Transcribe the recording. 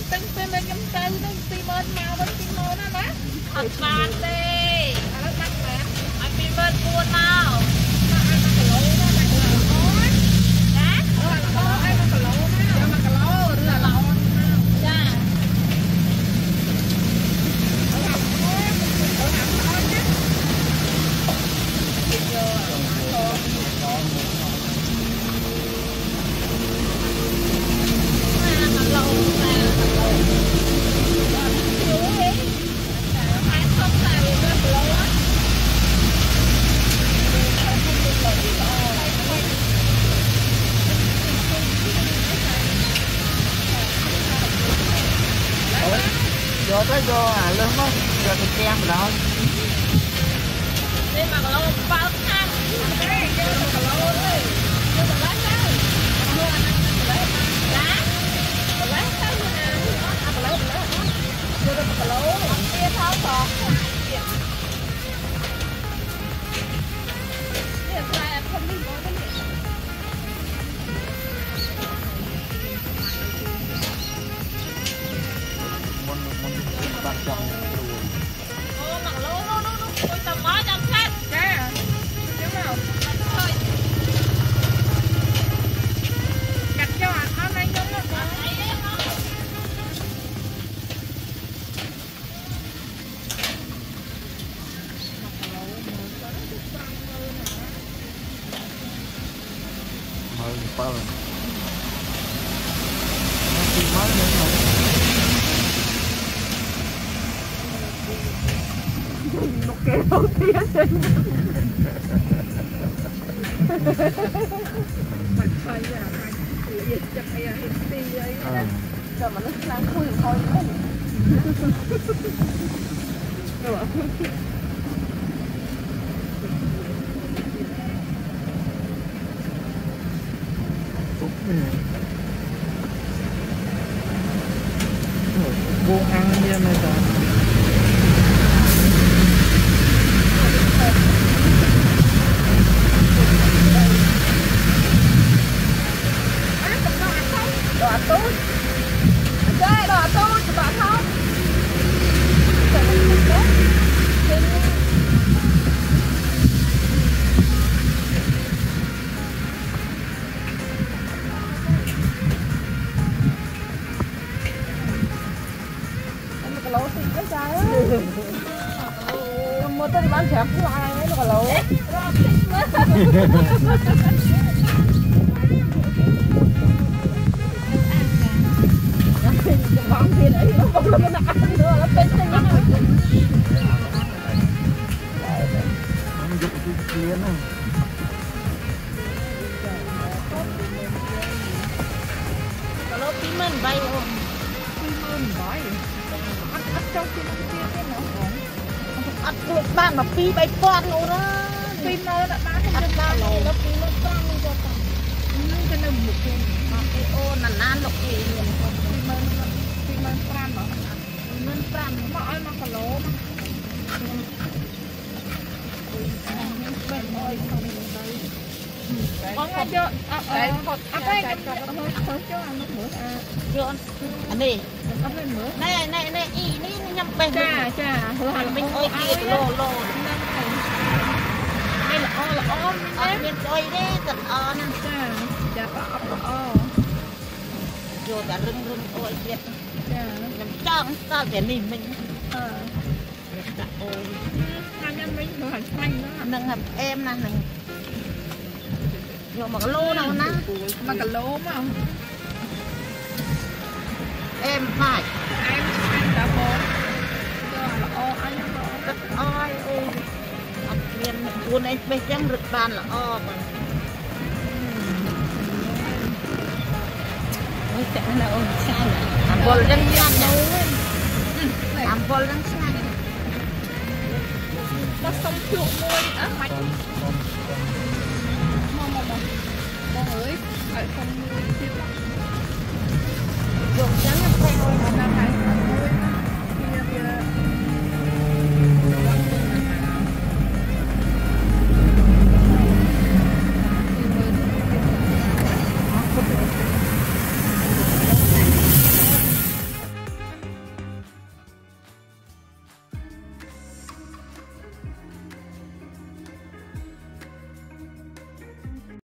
tính tên lên nhắm tay nó tim ơn màu vẫn tim ơn đó má thật bàn đi nó bắt mà anh tim ơn buồn màu anh ăn cái lỗ đó là lỗ á anh ăn cái lỗ đó mà cái lỗ là lỗ dạ vô tới vô à lưng á giờ thì kem rồi đây mà lô bao thang đây cái lô đây cái lá đây lá lá sao như nào cái lô vô đây cái lô kia tháo sọt hiện tại em không đi có cái gì bạn chồng ô mà lô nó tôi tầm mới chăm sát nha đúng không thôi cắt cho ăn anh giống nó hơi bao thì mới lên rồi một cái đầu tiên mình phải là gì chắc ai hết đi ấy rồi mà nó đang khui thôi rồi buông ăn như này rồi đồ tôi chơi đồ tôi cho bạn không cái lỗ xịn cái trái á mua tới bán chẹp của ai ấy nó cái lỗ bóng tiền ấy nó không là cái nào ăn nữa nó tên tên nó dục cái kia này cái lỗ tí mình bay không tí mình bay ăn trong cái kia nó ăn được bạn mà phi bay con luôn đó phi nó đã bán không được bao lâu nó phi nó con luôn cho con cái này một cái ô nàn nan lộc gì liền không phi mình pram mà mình pram mà ai mà cái lỗ con ngay chưa cái cho ăn nước muối chưa anh đi này ý ní nhâm bên chà mình ơi kia lô đây là o miền tây đấy thật o nè chà o rồi cả rừng ôi kia nhâm trăng sao để nìm mình ôi anh mình đồ hành xanh đó nâng hầm em nè nâng rồi mà cái lô nào nè mà cái lô mà em phải em đã bố là o anh rất oi ơi miền buôn anh bây giờ rực bàn là o mà ôi chẳng là ôi sao làm bol răng xanh nè làm bol răng xanh nó xong chuột môi á mạch con ơi ở không môi chưa dùng trắng theo